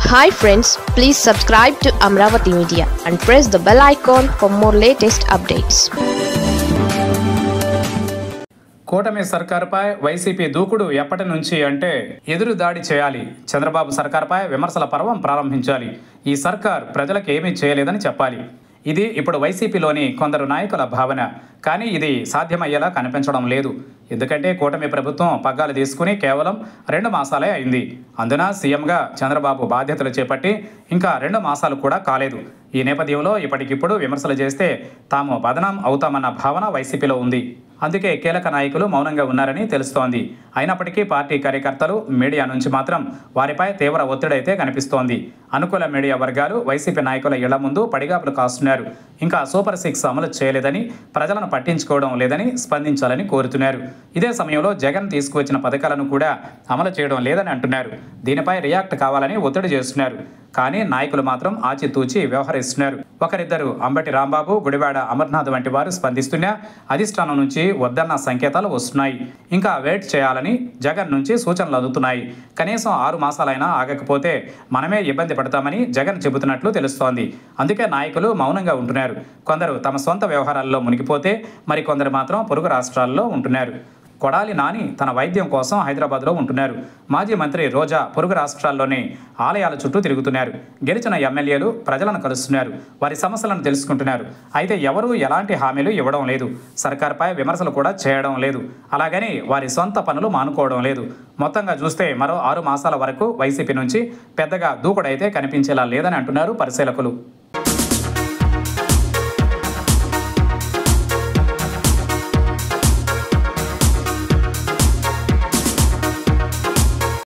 Hi friends, please subscribe to Amravati Media and press the bell icon for more latest updates. కూటమి సర్కారుపై YCP దూకుడు ఎప్పటి నుంచి అంటే ఎదురు దాడి చేయాలి. చంద్రబాబు సర్కారుపై విమర్శల పర్వం ప్రారంభించాలి. ఈ సర్కార్ ప్రజలకు ఏమీ చేయలేదని చెప్పాలి. ఇది ఇప్పుడు వైసీపీలోని కొందరు నాయకుల భావన. కానీ ఇది సాధ్యమయ్యేలా కనిపించడం లేదు. ఎందుకంటే కూటమి ప్రభుత్వం పగ్గాలు తీసుకుని కేవలం 2 మాసాలే అయింది. అందున సీఎంగా చంద్రబాబు బాధ్యతలు చేపట్టి ఇంకా 2 మాసాలు కూడా కాలేదు. ఈ నేపథ్యంలో ఇప్పటికిప్పుడు విమర్శలు చేస్తే తాము బదనాం అవుతామన్న భావన వైసీపీలో ఉంది. అందుకే కీలక నాయకులు మౌనంగా ఉన్నారని తెలుస్తోంది. అయినప్పటికీ పార్టీ కార్యకర్తలు, మీడియా నుంచి మాత్రం వారిపై తీవ్ర ఒత్తిడైతే కనిపిస్తోంది. అనుకూల మీడియా వర్గాలు వైసీపీ నాయకుల ఇళ్ల ముందు పడిగాపులు కాస్తున్నారు. ఇంకా సూపర్ 6 అమలు చేయలేదని, ప్రజలను పట్టించుకోవడం లేదని స్పందించాలని కోరుతున్నారు. ఇదే సమయంలో జగన్ తీసుకువచ్చిన పథకాలను కూడా అమలు చేయడం లేదని అంటున్నారు. దీనిపై రియాక్ట్ కావాలని ఒత్తిడి చేస్తున్నారు. కానీ నాయకులు మాత్రం ఆచితూచి వ్యవహరిస్తున్నారు. ఒకరిద్దరు అంబటి రాంబాబు, గుడివాడ అమర్నాథ్ వంటి వారు స్పందిస్తున్నా అధిష్టానం నుంచి వద్దన్న సంకేతాలు వస్తున్నాయి. ఇంకా వెయిట్ చేయాలని జగన్ నుంచి సూచనలు అందుతున్నాయి. కనీసం 6 మాసాలైనా ఆగకపోతే మనమే ఇబ్బంది పడతామని జగన్ చెబుతున్నట్లు తెలుస్తోంది. అందుకే నాయకులు మౌనంగా ఉంటున్నారు. కొందరు తమ సొంత వ్యవహారాల్లో మునిగిపోతే మరికొందరు మాత్రం పొరుగు రాష్ట్రాల్లో ఉంటున్నారు. కొడాలి నాని తన వైద్యం కోసం హైదరాబాద్లో ఉంటున్నారు. మాజీ మంత్రి రోజా పొరుగు రాష్ట్రాల్లోని ఆలయాల చుట్టూ తిరుగుతున్నారు. గెలిచిన ఎమ్మెల్యేలు ప్రజలను కలుస్తున్నారు. వారి సమస్యలను తెలుసుకుంటున్నారు. అయితే ఎవరూ ఎలాంటి హామీలు ఇవ్వడం లేదు. సర్కార్పై విమర్శలు కూడా చేయడం లేదు. అలాగని వారి సొంత పనులు మానుకోవడం లేదు. మొత్తంగా చూస్తే మరో 6 మాసాల వరకు వైసీపీ నుంచి పెద్దగా దూకుడైతే కనిపించేలా లేదని అంటున్నారు పరిశీలకులు.